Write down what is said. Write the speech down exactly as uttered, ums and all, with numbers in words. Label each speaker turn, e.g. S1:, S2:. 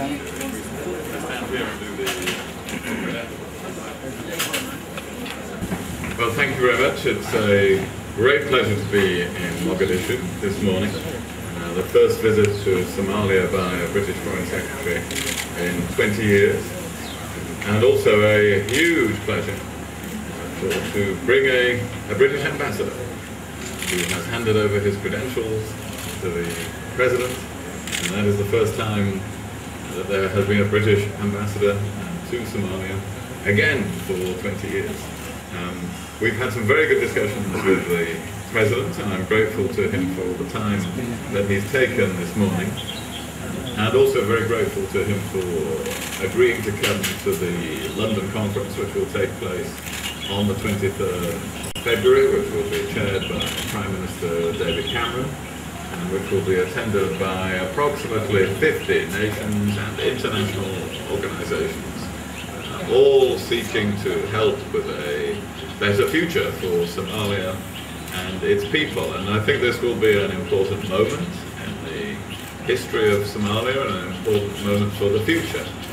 S1: Well, thank you very much. It's a great pleasure to be in Mogadishu this morning. Uh, the first visit to Somalia by a British Foreign Secretary in twenty years. And also a huge pleasure uh, to bring a, a British ambassador who has handed over his credentials to the President. And that is the first time that there has been a British ambassador to Somalia, again for twenty years. Um, we've had some very good discussions with the President, and I'm grateful to him for the time that he's taken this morning, and also very grateful to him for agreeing to come to the London conference, which will take place on the twenty-third of February, which will be chaired by Prime Minister David Cameron, and which will be attended by approximately fifty nations and international organisations, uh, all seeking to help with a better future for Somalia and its people. And I think this will be an important moment in the history of Somalia and an important moment for the future.